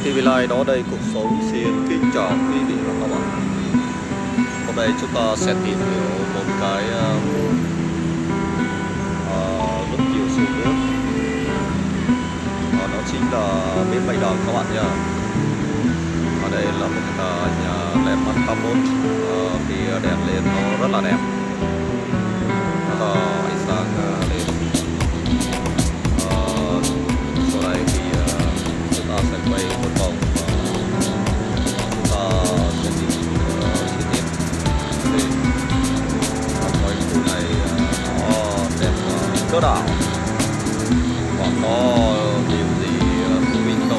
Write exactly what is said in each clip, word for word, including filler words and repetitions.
ti vi Live đó đây cuộc sống xin kính chào quý vị và các bạn. Hôm nay chúng ta sẽ tìm hiểu một cái uh, uh, rất nhiều sự nước, uh, đó chính là bến Bạch Đằng các bạn nha. Ở đây là một uh, nhà led mắt tám mốt, uh, thì đèn lên nó rất là đẹp, nó là ánh sáng uh, lên. Uh, sau đây thì uh, chúng ta sẽ quay một vòng và chúng ta sẽ tìm uh, chi tiết về cái khu này. Uh, nó đẹp uh, cỡ đảo và có điều gì thú vị không.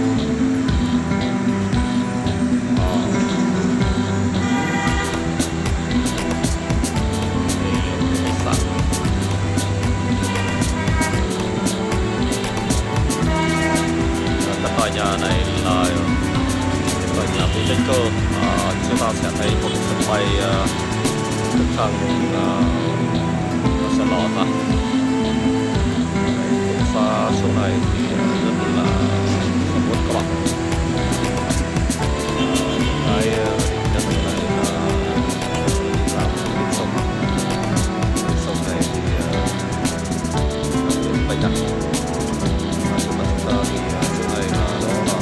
Tòa nhà này là tòa nhà của Tây Cơ. À, chúng ta sẽ thấy một sân bay uh, trực thăng uh, sẽ ló ra. Xa chỗ này thì rất là sầm uất các bạn. Cái nhất này là đi làm bên sông. Bên sông này thì uh, Bạch Đằng. Và chúng ta chúng ta thì chỗ này là đó là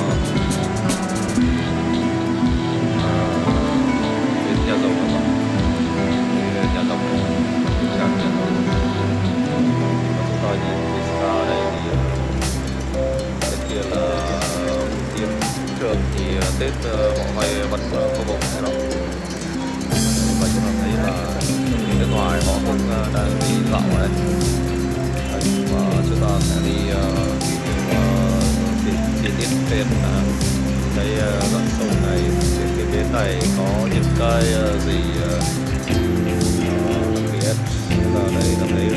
bên nhà rồng các bạn. Nhà rồng các nhà rồng. Và chúng ta nhìn đi xa đây thì bên kia là tiêm thường thì Tết họ hay vẫn có bóng này đó. Và chúng ta thấy là ở bên ngoài họ cũng đang đi dạo ở đây. Và chúng ta sẽ đi tìm chi tiết trên cái đoạn sông này, trên cái bến này có những cái gì đặc biệt. Và đây là thấy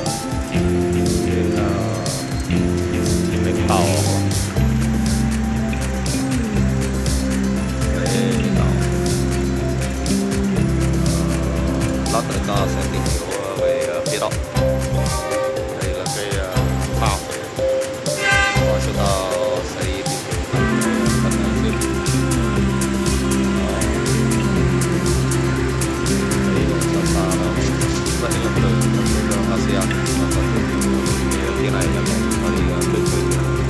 là bến tàu, bến tàu. Lát nữa ta sẽ tìm hiểu về phía đó. Đây là cái phao. Và chúng ta sẽ đi tìm hiểu phần dưới. Đây là xa xa đó. Đây là từ từ ASEAN. Và còn từ phía này là có đi bên bên.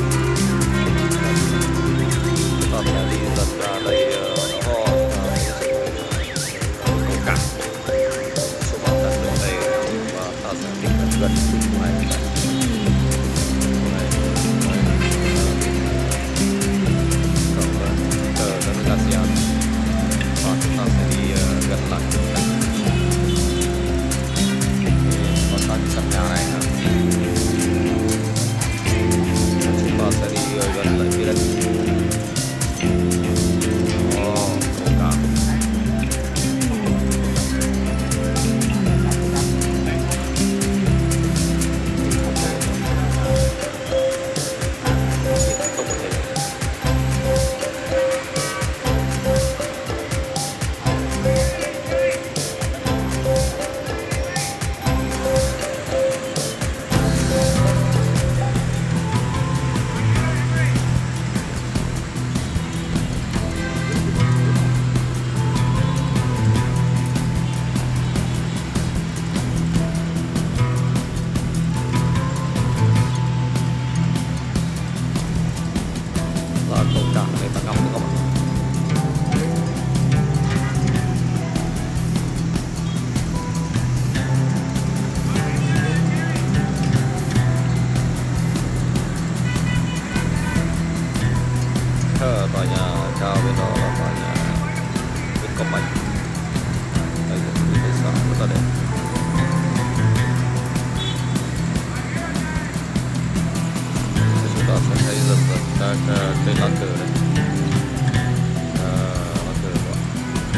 Chúng ta sẽ đi dần ra đây ho cầu cảng. Số bao gần đến đây và ta sẽ đi gần khu này. ASEAN và chúng ta sẽ đi uh, gần lại còn ta đi sân nhà này ha. Chúng ta sẽ đi uh, gần lại phía đây. Oh, cầu cảng. Cầu cảng này ta ngắm được các bạn. Ờ, tòa nhà cao bên đó là tòa nhà Vietcombank. Đây là một cái xã rất là đẹp. Chúng ta sẽ thấy dần dần các cây lá cờ đây. À, lá cờ các bạn.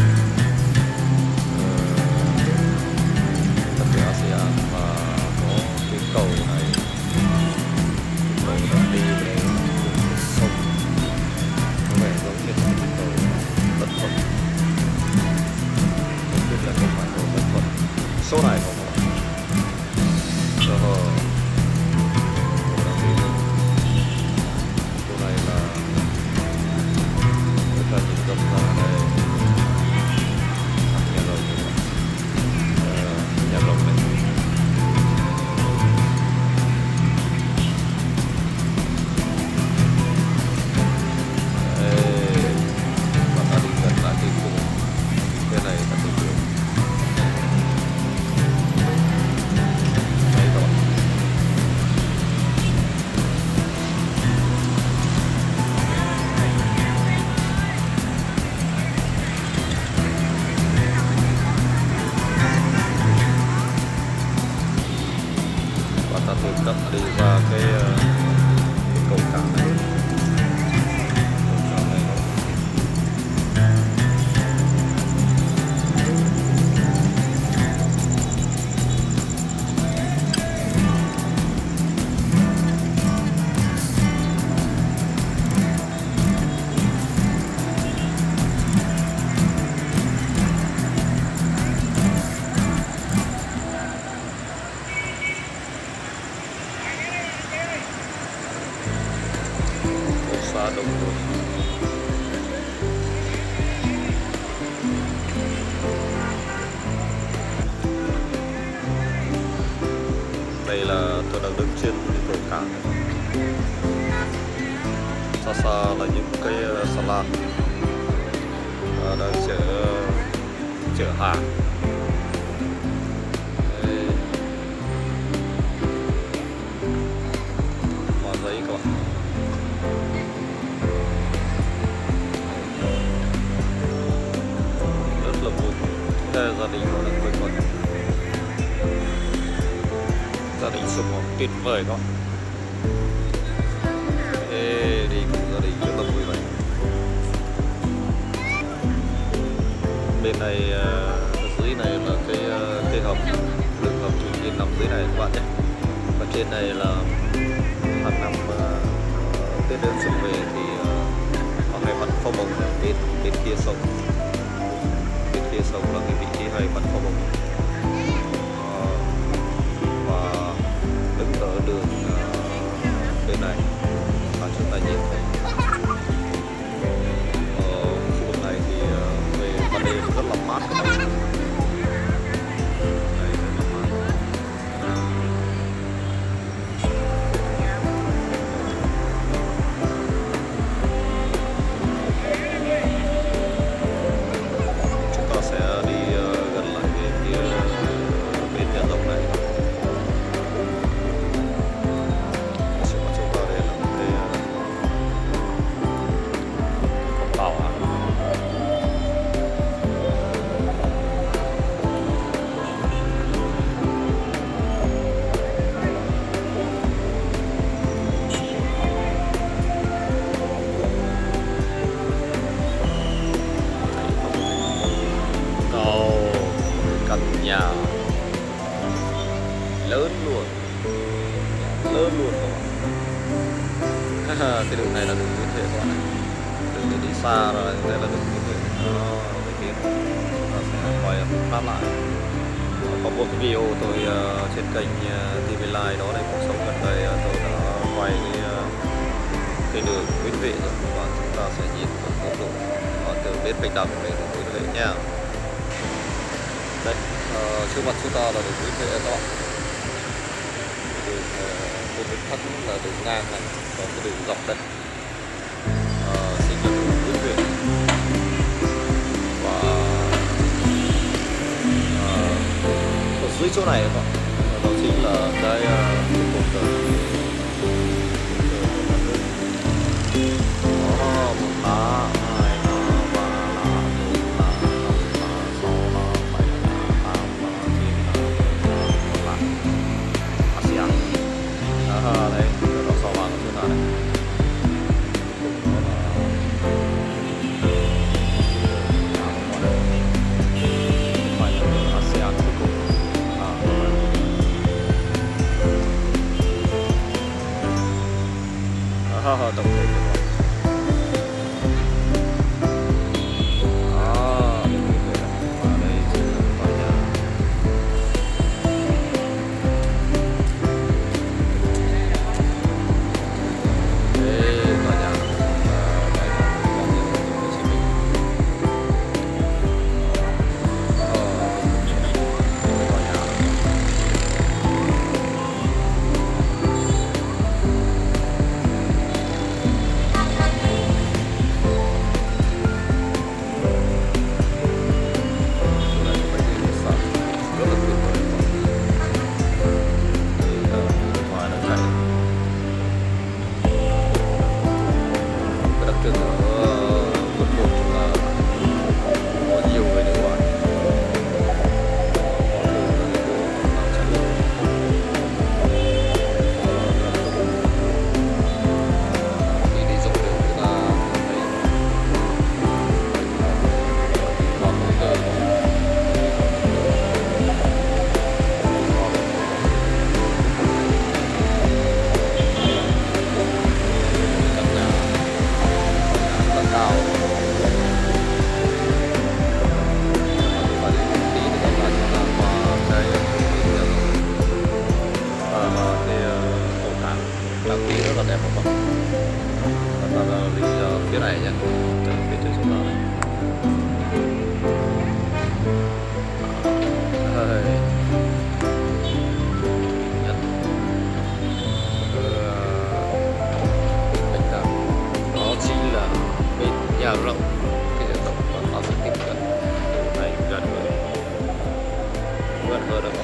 Tất cả ASEAN và có cái cầu này. Cầu đang đi về sông. Có vẻ giống như là cái cầu Tân Thuận. Không biết là không phải cầu Tân Thuận. Số này không các bạn. Rồi. Này là xa đồng luôn. Đây là tôi đang đứng trên cái cầu cảng. Xa xa là những cái xà lan đang chở chở hàng. Hoa giấy các bạn. Rất là vui. Đây gia đình nó đang quây quần. Gia đình sum họp tuyệt vời các bạn. Ê, đi cùng gia đình rất là vui vẻ. Bên này ở dưới này là cái cây hầm, đường hầm chủ nhiên nằm dưới này các bạn nhé. Và trên này là hàng năm uh, Tết đến xuân về thì uh, ở ngay bắn pháo bông bên bên kia sông, bên kia sông là cái vị trí hay bắn pháo bông. Uh, và đứng ở đường uh, bên này và chúng ta nhìn thấy ở khu vực này thì uh, về ban đêm rất là mát. Nhà lớn luôn, lớn luôn các bạn. Cái đường này là đường Nguyễn Huệ các bạn này. Đường này đi xa rồi, đây là đường Nguyễn Huệ. Đó, bên kia chúng ta sẽ quay phát lại. Có một cái video tôi uh, trên kênh uh, ti vi Live đó này, cuộc sống gần đây uh, tôi đã quay cái, uh, cái đường Nguyễn Huệ rồi, và chúng ta sẽ nhìn một góc độ từ bến Bạch Đằng về đường Nguyễn Huệ nha. Đây, uh, trước mặt chúng ta là đường Nguyễn Huệ các bạn. Đường uh, đường thắt là đường ngang này, còn cái đường dọc đây uh, chính là đường Nguyễn Huệ. Và uh, ở dưới chỗ này các bạn, đó chính là cái uh, cột cờ. Đó, một lá, hai lá, ba lá, bốn lá, năm lá, sáu lá, bảy lá, tám lá, chín lá, mười lá. ASEAN. À, đây, nó sau vàng của chúng ta này. Đó là phải là ASEAN cuối cùng. À, Sau đó đi uh, phía này nhé, từ phía trên xuống đó này. Đây. Nhất. Bạch Đằng. Đó chính là bên nhà rộng. Cái nhà rộng và ta sẽ tiếp cận từ này gần hơn, gần hơn đó.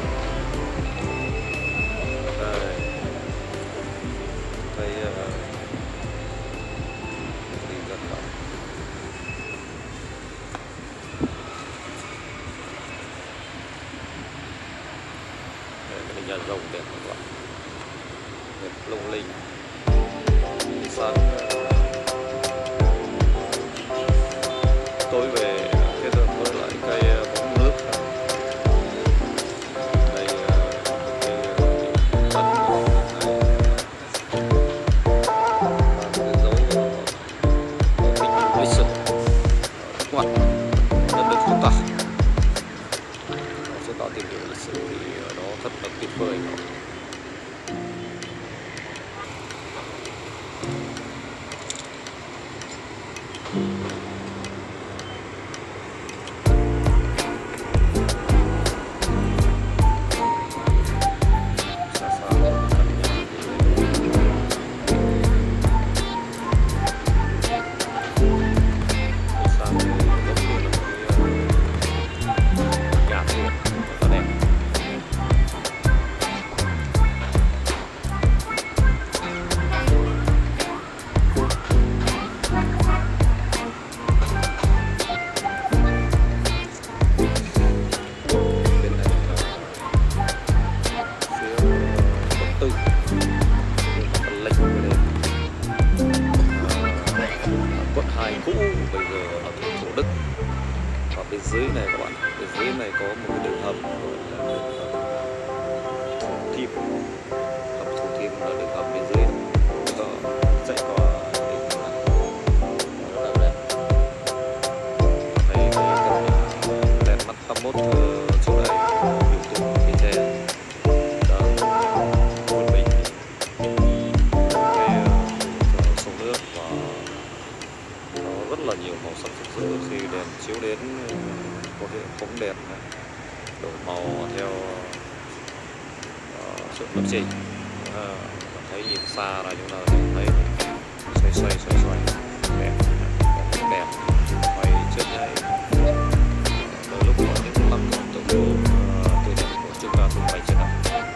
Đây. Đây. Uh, nhà rồng đẹp các bạn, đẹp lung linh. Đi sang tối về kết hợp với lại cây vũng nước. Đây cái đất này cái dấu kinh lịch sử ngoặt đất nước chúng ta. Chúng ta tìm hiểu lịch sử thì nó thật là tuyệt vời. Cũ bây giờ ở thành Thủ Đức. Và bên dưới này các bạn, bên dưới này có một cái đường hầm gọi là đường hầm Thủ Thiêm. Hầm Thủ Thiêm là đường hầm bên dưới đó, chạy qua đỉnh này. Rất là đẹp. Thấy cái căn nhà đèn mắt tám mốt ở chỗ này biểu tượng phía trên đang quân bình cái sông nước và rất là nhiều màu sắc rực rỡ khi đèn chiếu đến, có hệ thống đèn này đổi màu theo uh, sự lập trình. Uh, thấy nhìn xa là chúng ta thấy xoay xoay xoay xoay đẹp đẹp quay trượt nhảy đôi lúc có những lắc còn tự đồ tự động của chúng ta tung bay trên đó.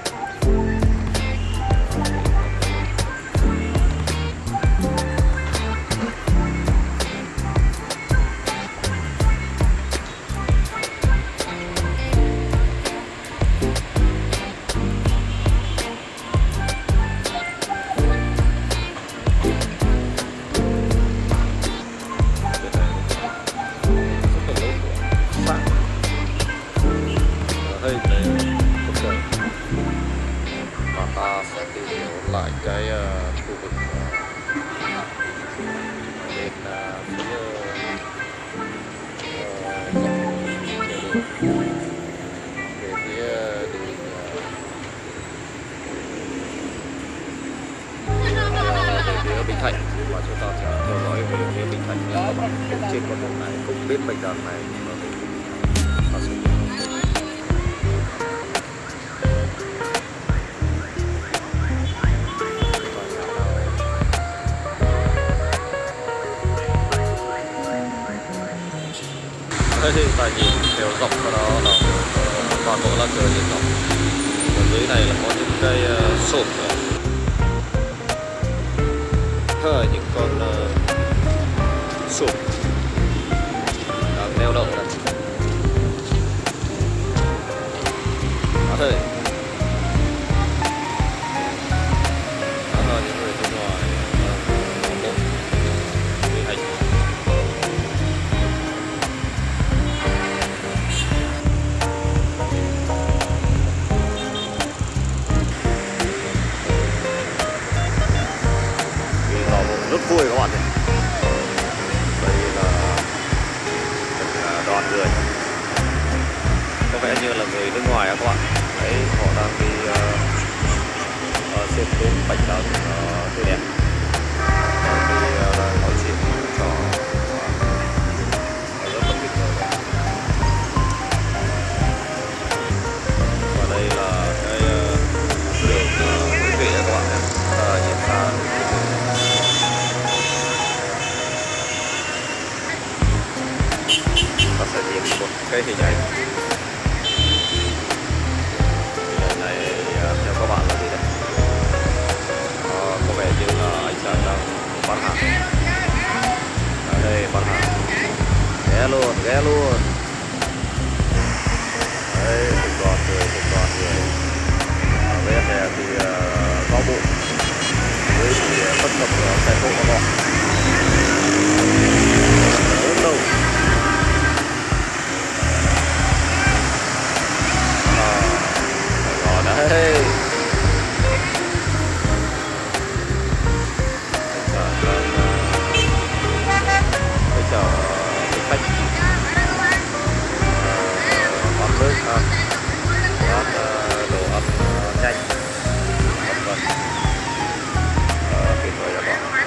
Và ta sẽ tìm hiểu lại cái uh, khu vực uh, bên uh, phía uh, về phía đường uh, về phía Bình Thạnh, và chúng ta sẽ theo dõi về phía Bình Thạnh các bạn. Trên con đường này cũng đến Bạch Đằng này mà mình ta sẽ đây ta nhìn theo dọc đó là toàn bộ là cờ trên dọc. Ở dưới này là có những cây uh, sột nữa. Hờ, những con uh, sột đang neo đậu này. À, đây. Đó là những người bên ngoài uh, bộ đi hành. Rất vui các bạn nhé. Đây là một đoàn người, có vẻ như là người nước ngoài các bạn. Đấy, họ đang đi uh, uh, xem tuyến Bạch Đằng uh, tươi đẹp. Đang đi cái hình ảnh. Hình ảnh này theo các bạn là gì đấy? À, có vẻ như là anh chàng đang bán hàng. Ở đây bán hàng. Ghé luôn, ghé luôn. Đấy, một con người, một con người. Ở vé hè thì uh, có bộ. Với thì uh, bất cập uh, xe cộ có bọn. Lớn đâu. Đấy. Bây giờ khách quán nước ăn, quán đồ ăn nhanh, vân vân. Tuyệt vời các bạn.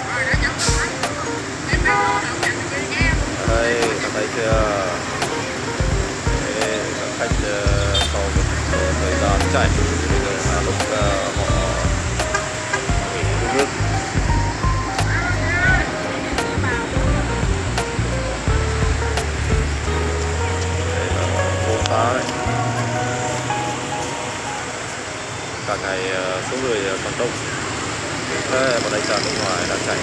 Đây, các thấy chưa? Đây, các khách sau một thời gian chạy bây giờ là lúc uh, họ nghỉ uống nước. Đây là phố xá đấy. Cả ngày uh, số người còn đông. Thế bọn anh chàng nước ngoài đã chạy.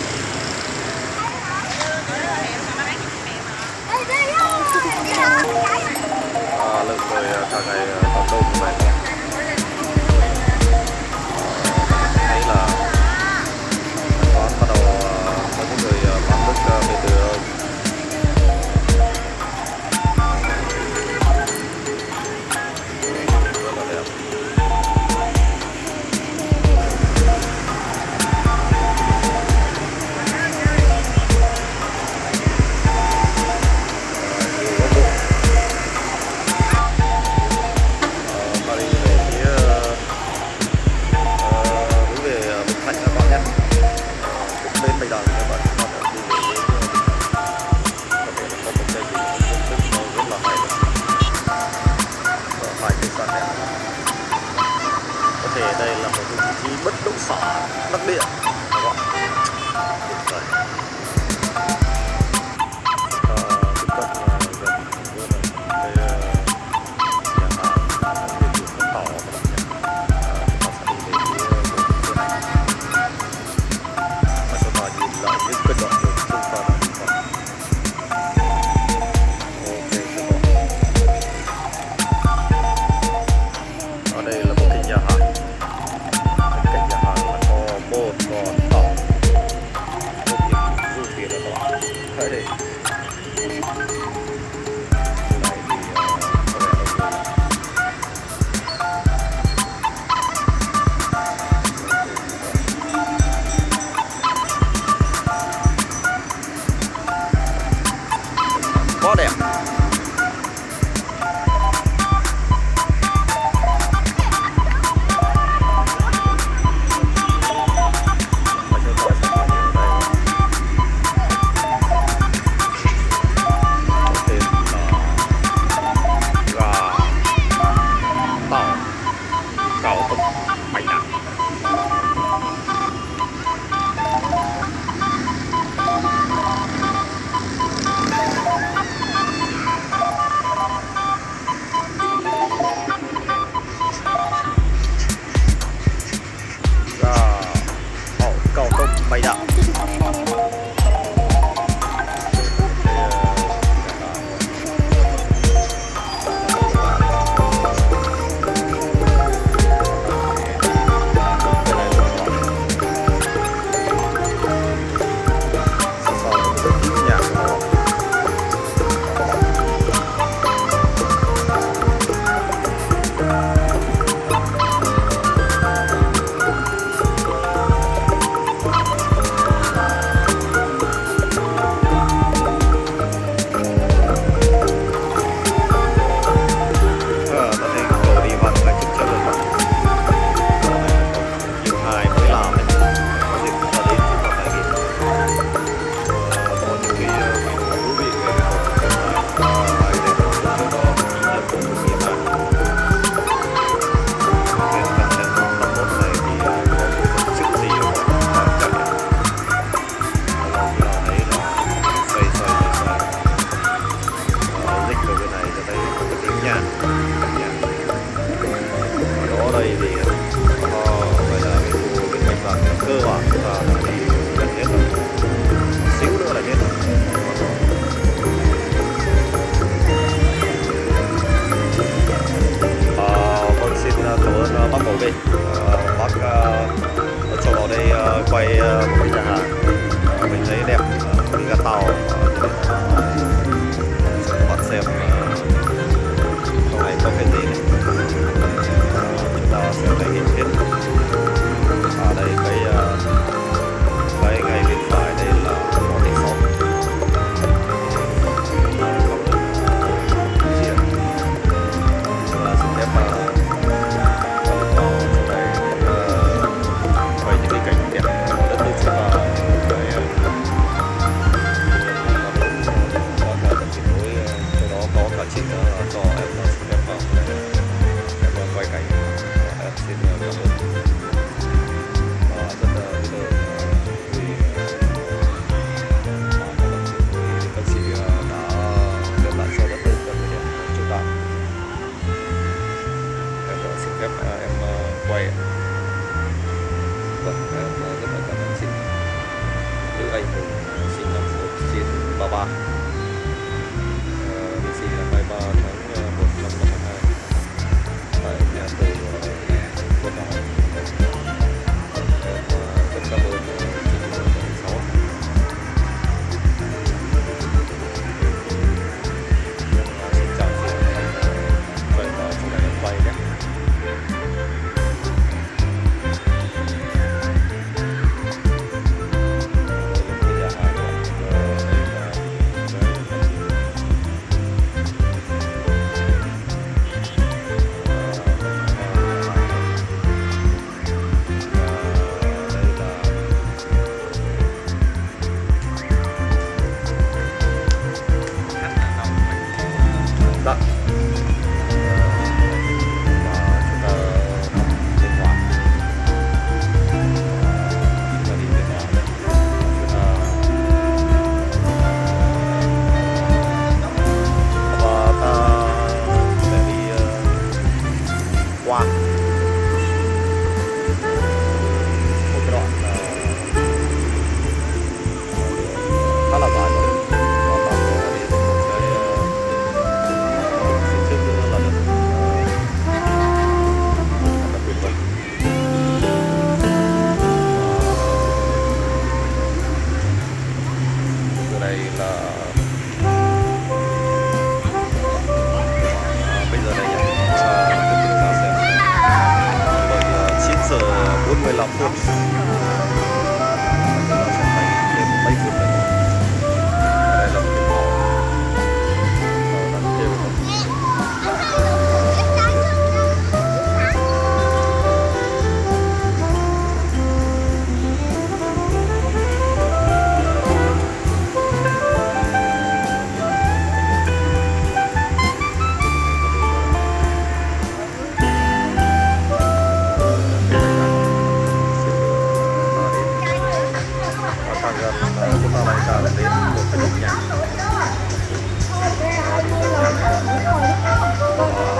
À, lượng người cả ngày còn đông như vậy. Thấy là quán bắt đầu có những người bán nước về từ rất là đẹp. Đây là một vị trí bất động sản đắc địa các bạn. Tuyệt vời. À, tiếp cận là gần với cái nhà hàng biệt thự Phúc Thọ các bạn nhé. À, chúng ta sẽ đi về phía cửa này và chúng ta nhìn lại những cái đoạn đường xung quanh này các bạn. Ok các bạn. Ở đây là một cái nhà hàng. Một con tàu một những du thuyền ở các bạn thấy đây. Này thì uh, có vẻ đông người. Quá đẹp. cơ bản là đi gần hết rồi, xíu nữa là hết rồi. À, vâng, xin cảm ơn bác Bảo Vệ. À, bác uh, cho vào đây uh, quay uh, một cái nhà hàng uh, mình thấy đẹp, uh, đi gà tàu uh, cho các bạn xem uh, trong này có cái gì này. Uh, chúng ta sẽ thể hiện hết. À, đây cái uh, cái ngay bên phải đây là món thịt sốt. Xin phép vào chỗ này để quay những cái cảnh đẹp của đất nước chúng ta. Cái và tận trên núi chỗ đó có cả chị nữa cho em xin phép vào em quay cảnh. Em xin cảm ơn và rất là bây giờ vì các chị đã đem lại cho đất nước rất là đẹp của chúng ta. Em xin phép em quay. Vâng, em rất là cảm ơn chị nữ anh hùng sinh năm một nghìn chín trăm ba mươi ba, mình sinh là hai mươi ba tháng một năm năm hai tại nhà tù Quận Đảo. Em rất cảm ơn chị Sáu. Xin chào chị, quay vào chỗ này em quay nhé. Đó. Và chúng ta bên ngoài, chúng ta đi bên ngoài đây, chúng ta và ta sẽ đi uh, qua một cái đoạn uh, khá là dài rồi. Và ta sẽ đi một cái uh, trước nữa là được uh, đặc biệt vậy. Ở đây là à, bây giờ đây nhé, à, tiếp tục ta xem bởi chín giờ bốn mươi lăm phút chúng ta sẽ thấy thêm mấy phút nữa. Ở đây là một cái màu màu đang kêu không? Chúng ta lại càng đến một cái nhà.